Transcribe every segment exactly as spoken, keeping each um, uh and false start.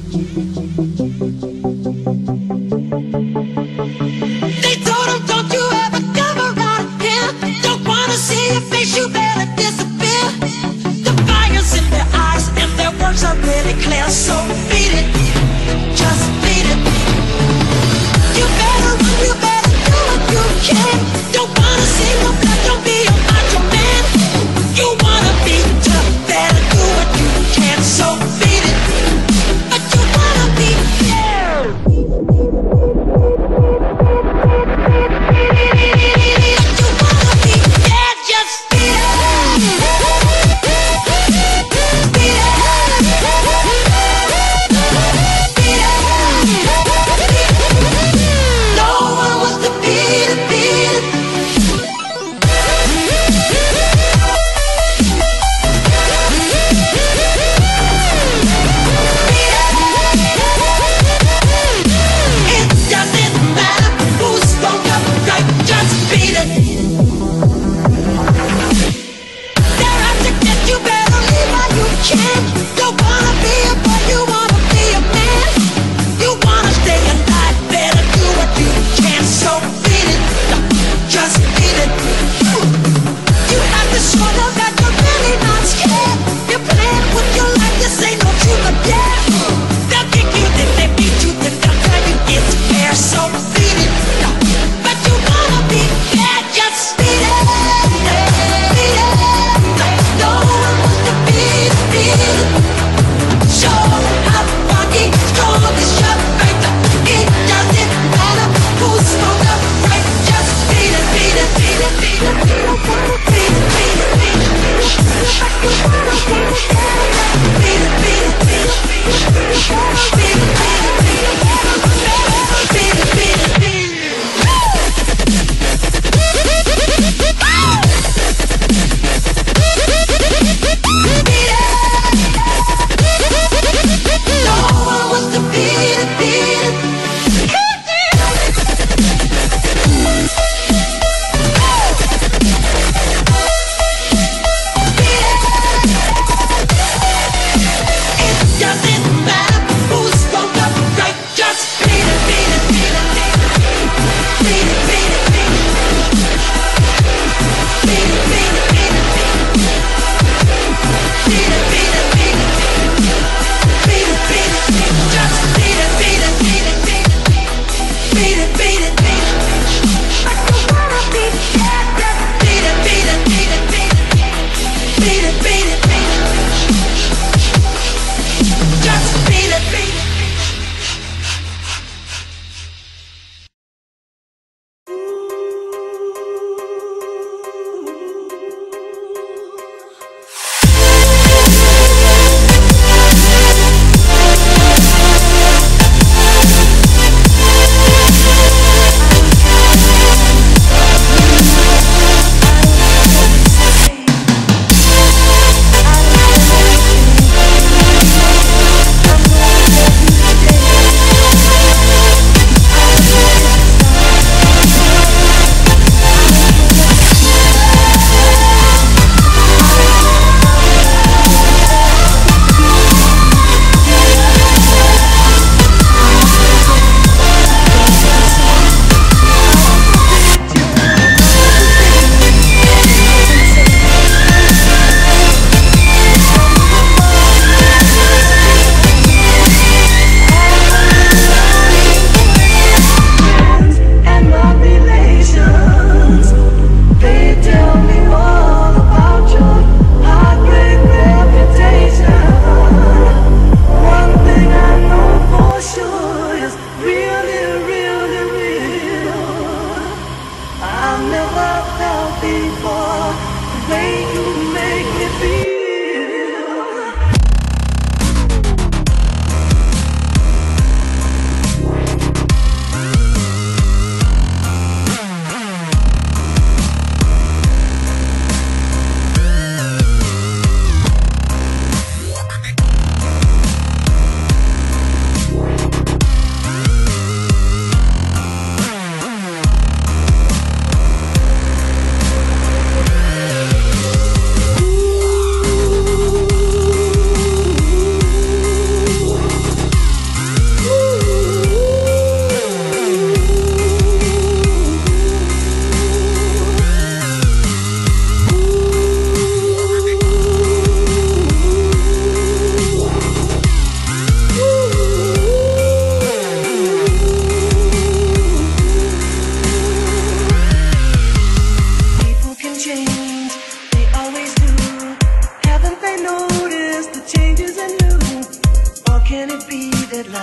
They told him, don't you ever come around here. Don't wanna see your face, you better disappear. The fire's in their eyes and their words are really clear. So beat it, just beat it. You better run, you better do what you can. Don't wanna see no blood, don't be a macho man. You wanna be tough, better do what you can. So beat it, but you wanna be fair. Beat it.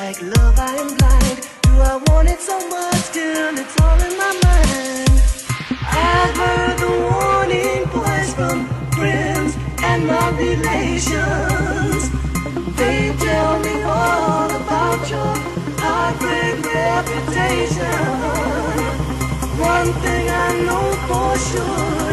like love, I am blind. Do I want it so much till it's all in my mind? I've heard the warning voice from friends and my relations. They tell me all about your heartbreak reputation. One thing I know for sure,